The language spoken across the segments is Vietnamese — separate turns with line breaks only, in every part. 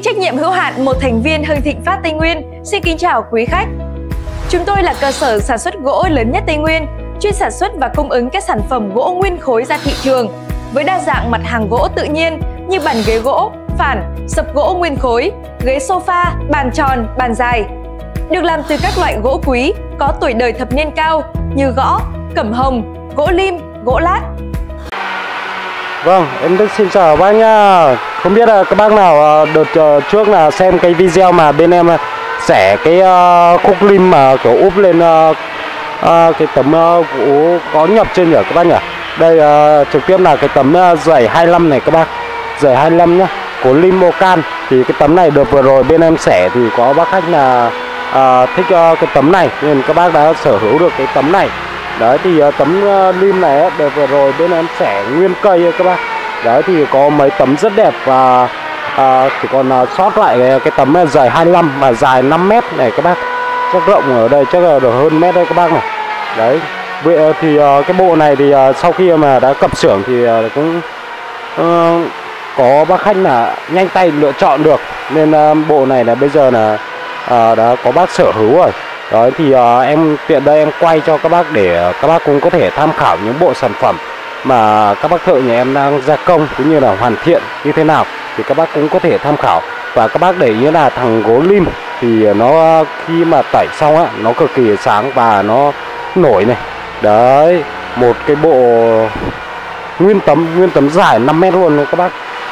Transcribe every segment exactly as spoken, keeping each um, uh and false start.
trách nhiệm hữu hạn một thành viên Hưng Thịnh Phát Tây Nguyên xin kính chào quý khách. Chúng tôi là cơ sở sản xuất gỗ lớn nhất Tây Nguyên, chuyên sản xuất và cung ứng các sản phẩm gỗ nguyên khối ra thị trường với đa dạng mặt hàng gỗ tự nhiên như bàn ghế gỗ, phản, sập gỗ nguyên khối, ghế sofa, bàn tròn, bàn dài. Được làm từ các loại gỗ quý có tuổi đời thập niên cao như gõ, cẩm hồng, gỗ lim, gỗ lát.
Vâng, em Đức xin chào bác nhá. Không biết là các bác nào đợt trước là xem cái video mà bên em xẻ cái uh, khúc lim mà kiểu úp lên uh, uh, cái tấm uh, gỗ có nhập trên nhỉ các bác nhỉ. Đây uh, trực tiếp là cái tấm uh, dày hai mươi lăm này các bác, dày hai mươi lăm nhá, của lim Mocan. Thì cái tấm này đợt vừa rồi bên em xẻ thì có bác khách là uh, thích uh, cái tấm này nên các bác đã sở hữu được cái tấm này. Đấy thì uh, tấm uh, lim này đợt vừa rồi bên em xẻ nguyên cây các bác. Đấy thì có mấy tấm rất đẹp và à, chỉ còn uh, sót lại cái, cái tấm dài hai mươi lăm mà dài năm mét này các bác. Chắc rộng ở đây chắc là được hơn mét đây các bác này. Đấy vậy thì uh, cái bộ này thì uh, sau khi mà đã cập xưởng thì uh, cũng uh, có bác khách là nhanh tay lựa chọn được nên uh, bộ này là bây giờ là uh, đã có bác sở hữu rồi. Đấy thì uh, em tiện đây em quay cho các bác để các bác cũng có thể tham khảo những bộ sản phẩm mà các bác thợ nhà em đang gia công cũng như là hoàn thiện như thế nào thì các bác cũng có thể tham khảo. Và các bác để ý là thằng gỗ lim thì nó khi mà tẩy xong á nó cực kỳ sáng và nó nổi này. Đấy, một cái bộ nguyên tấm nguyên tấm dài năm mét luôn các bác.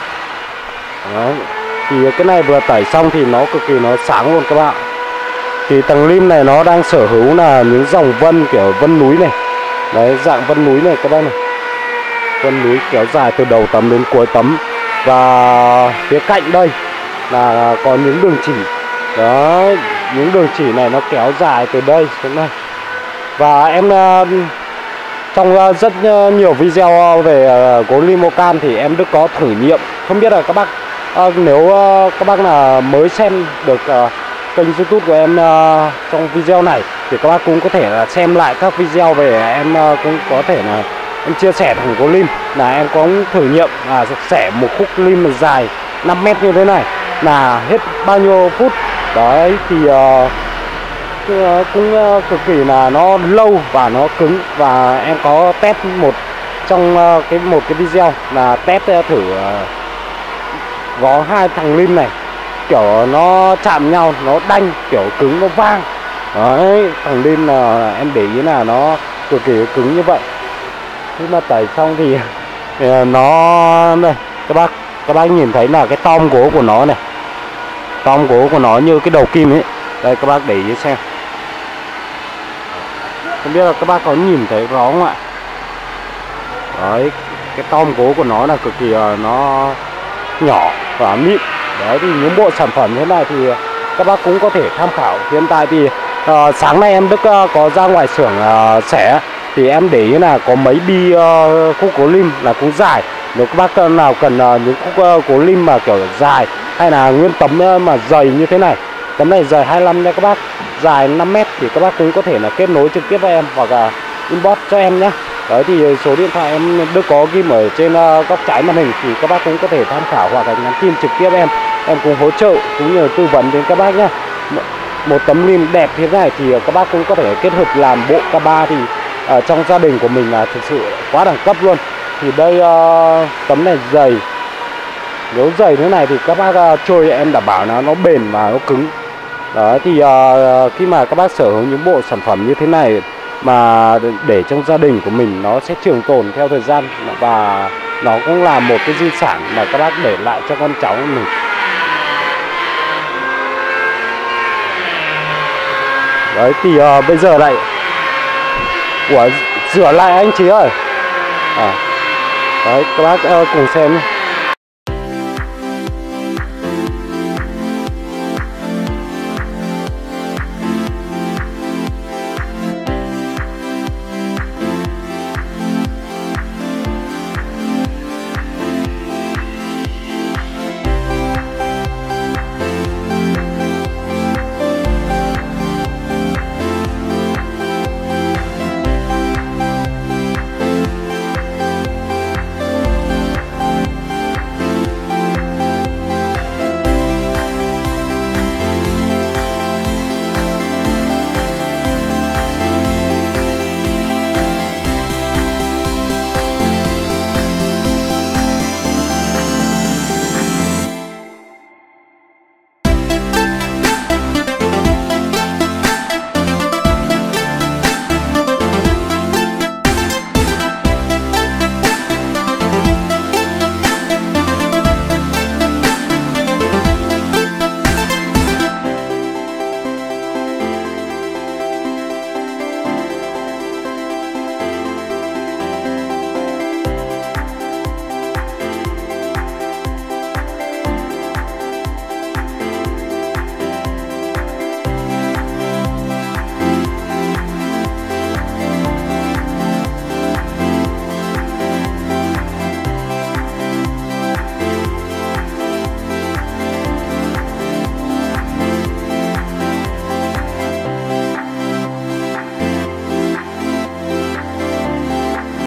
Đấy. Thì cái này vừa tẩy xong thì nó cực kỳ nó sáng luôn các bạn. Thì thằng lim này nó đang sở hữu là những dòng vân kiểu vân núi này. Đấy, dạng vân núi này các bác này. Vân núi kéo dài từ đầu tấm đến cuối tấm. Và phía cạnh đây là có những đường chỉ. Đó, những đường chỉ này nó kéo dài từ đây đến đây. Và em trong rất nhiều video về gỗ lim Mocan thì em Đức có thử nghiệm. Không biết là các bác nếu các bác là mới xem được kênh YouTube của em trong video này thì các bác cũng có thể là xem lại các video về em cũng có thể là em chia sẻ thằng gỗ lim là em có thử nghiệm là xẻ một khúc lim dài năm mét như thế này là hết bao nhiêu phút. Đấy thì uh, cũng uh, cực kỳ là nó lâu và nó cứng. Và em có test một trong uh, cái một cái video là test uh, thử uh, gõ hai thằng lim này kiểu nó chạm nhau nó đanh kiểu cứng nó vang. Đấy, thằng lim là em để ý là nó cực kỳ cứng như vậy. Khi mà tẩy xong thì, thì nó đây các bác các bác nhìn thấy là cái tom gỗ của nó này, tom gỗ của nó như cái đầu kim ấy. Đây các bác để ý xem, không biết là các bác có nhìn thấy rõ không ạ. Đấy, cái tom gỗ của nó là cực kỳ nó nhỏ và mịn. Đấy thì những bộ sản phẩm thế này thì các bác cũng có thể tham khảo. Hiện tại thì uh, sáng nay em Đức uh, có ra ngoài xưởng uh, xẻ thì em để ý là có mấy bi uh, khúc gỗ lim là cũng dài. Nếu các bác nào cần uh, những khúc uh, gỗ lim mà kiểu dài hay là nguyên tấm uh, mà dày như thế này, tấm này dài hai mươi lăm nha các bác, dài năm mét thì các bác cũng có thể là kết nối trực tiếp với em hoặc là inbox cho em nhé. Đấy thì số điện thoại em Đức có ghim ở trên uh, góc trái màn hình thì các bác cũng có thể tham khảo hoặc là nhắn tin trực tiếp em em cũng hỗ trợ cũng như tư vấn đến các bác nhé. Một tấm lim đẹp thế này thì các bác cũng có thể kết hợp làm bộ ca ba thì ở trong gia đình của mình là thực sự quá đẳng cấp luôn. Thì đây uh, tấm này dày, nếu dày thế này thì các bác uh, chơi em đảm bảo là nó bền và nó cứng. Đó thì uh, khi mà các bác sở hữu những bộ sản phẩm như thế này mà để trong gia đình của mình nó sẽ trường tồn theo thời gian và nó cũng là một cái di sản mà các bác để lại cho con cháu của mình. Đấy thì uh, bây giờ lại của rửa lại anh chị ơi. À, đấy các bác uh, cùng xem nhé.